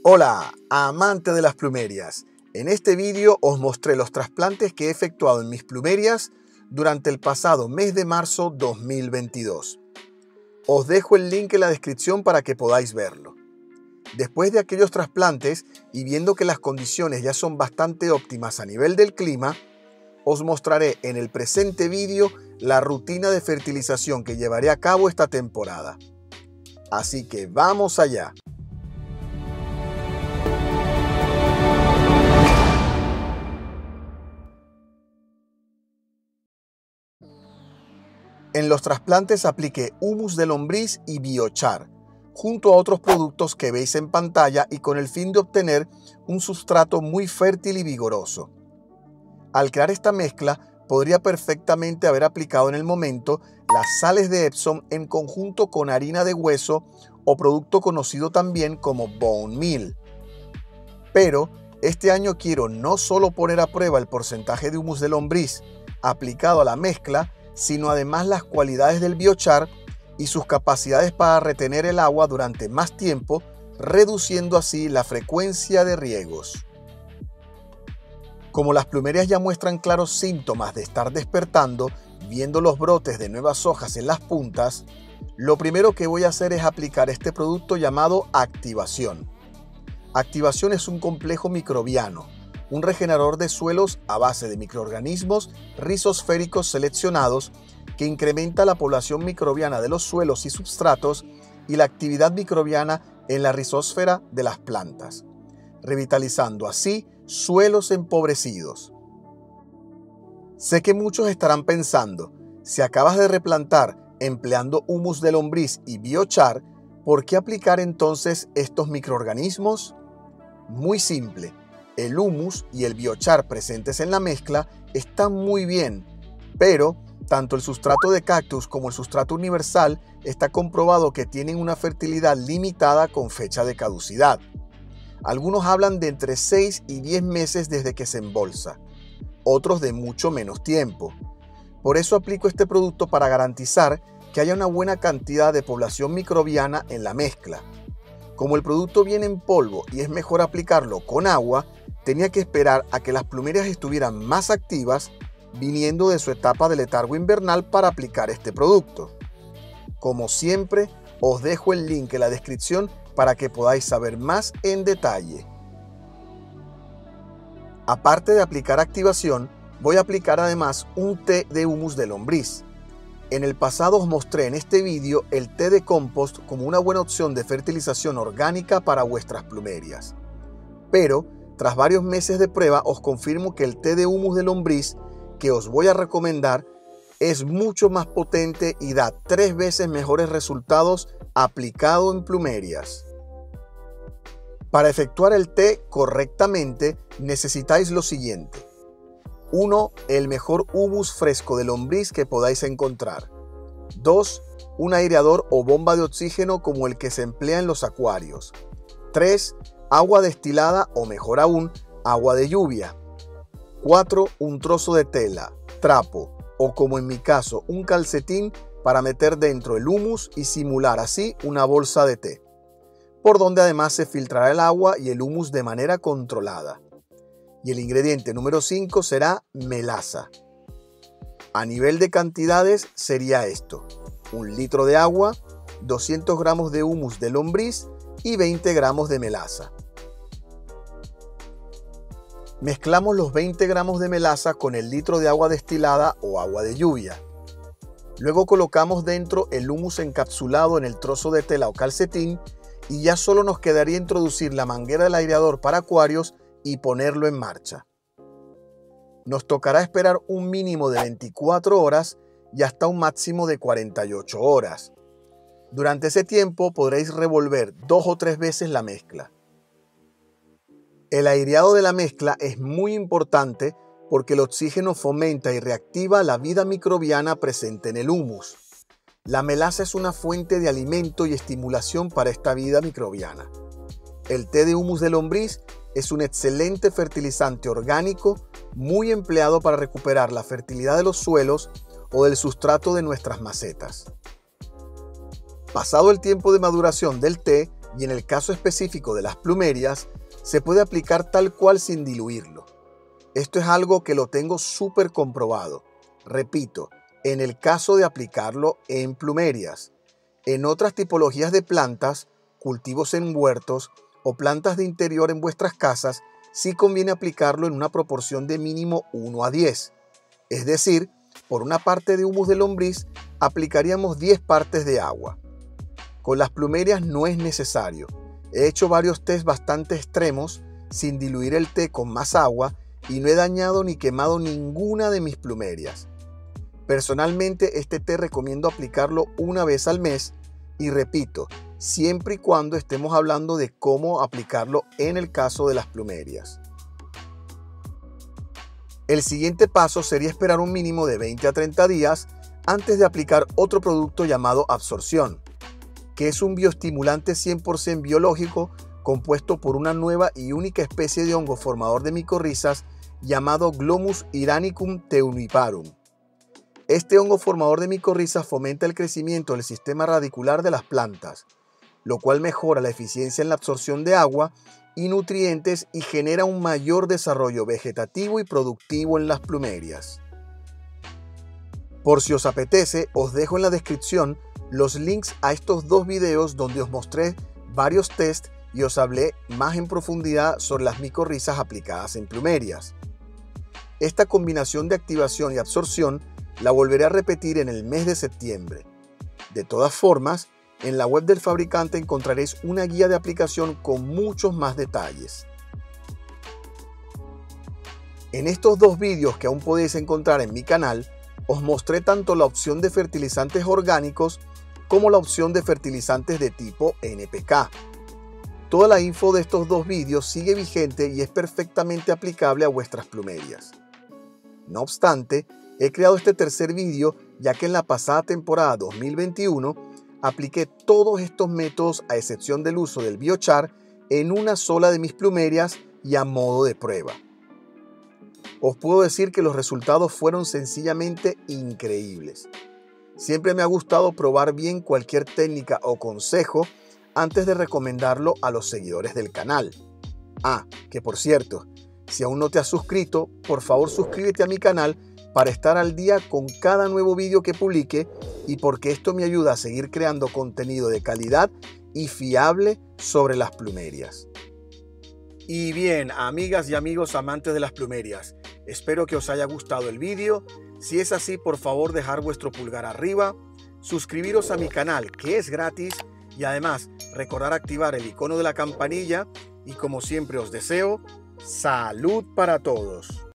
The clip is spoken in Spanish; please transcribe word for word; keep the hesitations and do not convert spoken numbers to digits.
Hola, amante de las plumerias. En este vídeo os mostré los trasplantes que he efectuado en mis plumerias durante el pasado mes de marzo dos mil veintidós. Os dejo el link en la descripción para que podáis verlo. Después de aquellos trasplantes y viendo que las condiciones ya son bastante óptimas a nivel del clima, os mostraré en el presente vídeo la rutina de fertilización que llevaré a cabo esta temporada. Así que vamos allá. En los trasplantes apliqué humus de lombriz y biochar, junto a otros productos que veis en pantalla y con el fin de obtener un sustrato muy fértil y vigoroso. Al crear esta mezcla, podría perfectamente haber aplicado en el momento las sales de Epsom en conjunto con harina de hueso o producto conocido también como bone meal. Pero este año quiero no solo poner a prueba el porcentaje de humus de lombriz aplicado a la mezcla, sino además las cualidades del biochar y sus capacidades para retener el agua durante más tiempo, reduciendo así la frecuencia de riegos. Como las plumerias ya muestran claros síntomas de estar despertando, viendo los brotes de nuevas hojas en las puntas, lo primero que voy a hacer es aplicar este producto llamado Activación. Activación es un complejo microbiano, un regenerador de suelos a base de microorganismos rizosféricos seleccionados que incrementa la población microbiana de los suelos y substratos y la actividad microbiana en la rizosfera de las plantas, revitalizando así suelos empobrecidos. Sé que muchos estarán pensando, si acabas de replantar empleando humus de lombriz y biochar, ¿por qué aplicar entonces estos microorganismos? Muy simple. El humus y el biochar presentes en la mezcla están muy bien, pero tanto el sustrato de cactus como el sustrato universal está comprobado que tienen una fertilidad limitada con fecha de caducidad. Algunos hablan de entre seis y diez meses desde que se embolsa, otros de mucho menos tiempo. Por eso aplico este producto para garantizar que haya una buena cantidad de población microbiana en la mezcla. Como el producto viene en polvo y es mejor aplicarlo con agua, tenía que esperar a que las plumerias estuvieran más activas, viniendo de su etapa de letargo invernal para aplicar este producto. Como siempre, os dejo el link en la descripción para que podáis saber más en detalle. Aparte de aplicar activación, voy a aplicar además un té de humus de lombriz. En el pasado os mostré en este vídeo el té de compost como una buena opción de fertilización orgánica para vuestras plumerias. Pero, tras varios meses de prueba, os confirmo que el té de humus de lombriz que os voy a recomendar es mucho más potente y da tres veces mejores resultados aplicado en plumerias. Para efectuar el té correctamente necesitáis lo siguiente. uno. El mejor humus fresco de lombriz que podáis encontrar. dos. Un aireador o bomba de oxígeno como el que se emplea en los acuarios. tres. Agua destilada o mejor aún, agua de lluvia. cuatro. Un trozo de tela, trapo o como en mi caso un calcetín para meter dentro el humus y simular así una bolsa de té, por donde además se filtrará el agua y el humus de manera controlada. Y el ingrediente número cinco será melaza. A nivel de cantidades sería esto: un litro de agua, doscientos gramos de humus de lombriz y veinte gramos de melaza. Mezclamos los veinte gramos de melaza con el litro de agua destilada o agua de lluvia. Luego colocamos dentro el humus encapsulado en el trozo de tela o calcetín y ya solo nos quedaría introducir la manguera del aireador para acuarios y ponerlo en marcha. Nos tocará esperar un mínimo de veinticuatro horas y hasta un máximo de cuarenta y ocho horas. Durante ese tiempo podréis revolver dos o tres veces la mezcla. El aireado de la mezcla es muy importante porque el oxígeno fomenta y reactiva la vida microbiana presente en el humus. La melaza es una fuente de alimento y estimulación para esta vida microbiana. El té de humus de lombriz es un excelente fertilizante orgánico muy empleado para recuperar la fertilidad de los suelos o del sustrato de nuestras macetas. Pasado el tiempo de maduración del té, y en el caso específico de las plumerias, se puede aplicar tal cual sin diluirlo. Esto es algo que lo tengo súper comprobado. Repito, en el caso de aplicarlo en plumerias. En otras tipologías de plantas, cultivos en huertos o plantas de interior en vuestras casas, sí conviene aplicarlo en una proporción de mínimo uno a diez. Es decir, por una parte de humus de lombriz aplicaríamos diez partes de agua. Con las plumerias no es necesario. He hecho varios test bastante extremos sin diluir el té con más agua y no he dañado ni quemado ninguna de mis plumerias. Personalmente este té recomiendo aplicarlo una vez al mes y repito, siempre y cuando estemos hablando de cómo aplicarlo en el caso de las plumerias. El siguiente paso sería esperar un mínimo de veinte a treinta días antes de aplicar otro producto llamado absorción, que es un bioestimulante cien por ciento biológico compuesto por una nueva y única especie de hongo formador de micorrizas llamado Glomus iranicum teuniparum. Este hongo formador de micorrizas fomenta el crecimiento del sistema radicular de las plantas, lo cual mejora la eficiencia en la absorción de agua y nutrientes y genera un mayor desarrollo vegetativo y productivo en las plumerias. Por si os apetece, os dejo en la descripción los links a estos dos videos donde os mostré varios tests y os hablé más en profundidad sobre las micorrizas aplicadas en plumerias. Esta combinación de activación y absorción la volveré a repetir en el mes de septiembre. De todas formas, en la web del fabricante encontraréis una guía de aplicación con muchos más detalles. En estos dos vídeos que aún podéis encontrar en mi canal, os mostré tanto la opción de fertilizantes orgánicos como la opción de fertilizantes de tipo N P K. Toda la info de estos dos vídeos sigue vigente y es perfectamente aplicable a vuestras plumerias. No obstante, he creado este tercer vídeo ya que en la pasada temporada dos mil veintiuno apliqué todos estos métodos a excepción del uso del biochar en una sola de mis plumerias y a modo de prueba. Os puedo decir que los resultados fueron sencillamente increíbles. Siempre me ha gustado probar bien cualquier técnica o consejo antes de recomendarlo a los seguidores del canal. Ah, que por cierto, si aún no te has suscrito, por favor suscríbete a mi canal para estar al día con cada nuevo vídeo que publique y porque esto me ayuda a seguir creando contenido de calidad y fiable sobre las plumerias. Y bien, amigas y amigos amantes de las plumerias, espero que os haya gustado el vídeo. Si es así, por favor dejar vuestro pulgar arriba, suscribiros a mi canal que es gratis y además recordar activar el icono de la campanilla y como siempre os deseo, salud para todos.